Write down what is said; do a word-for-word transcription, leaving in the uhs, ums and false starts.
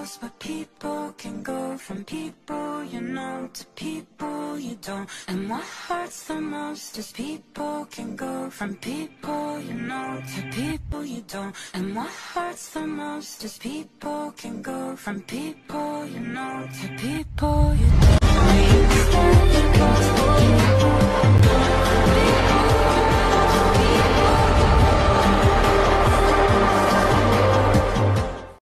close, but people can go from people you know to people you don't. And what hurts the most is people can go from people you know to people you don't. And what hurts the most is people can go from people you know to people